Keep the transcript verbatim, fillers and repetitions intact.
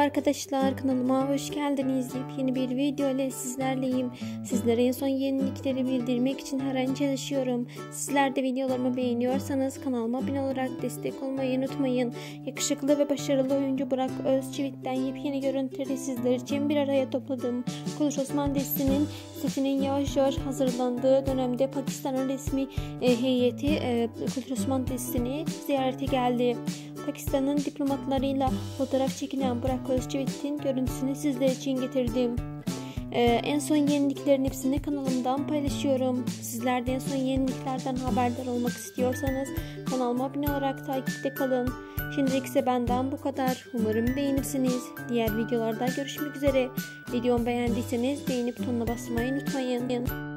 Arkadaşlar, kanalıma hoş geldiniz. Yeni bir video ile sizlerleyim. Sizlere en son yenilikleri bildirmek için her an çalışıyorum. Sizler de videolarımı beğeniyorsanız kanalıma abone olarak destek olmayı unutmayın. Yakışıklı ve başarılı oyuncu Burak Özçivit'ten yepyeni görüntüleri sizler için bir araya topladım. Kılıç Osman dizisinin setinin yavaş yavaş hazırlandığı dönemde Pakistan'ın resmi e, heyeti e, Kılıç Osman dizisini ziyarete geldi. Pakistan'ın diplomatlarıyla fotoğraf çekilen Burak Özçivit'in görüntüsünü sizler için getirdim. Ee, en son yeniliklerin hepsini kanalımdan paylaşıyorum. Sizler de en son yeniliklerden haberdar olmak istiyorsanız kanalıma abone olarak takipte kalın. Şimdilik ise benden bu kadar. Umarım beğenirsiniz. Diğer videolarda görüşmek üzere. Videomu beğendiyseniz beğeni butonuna basmayı unutmayın.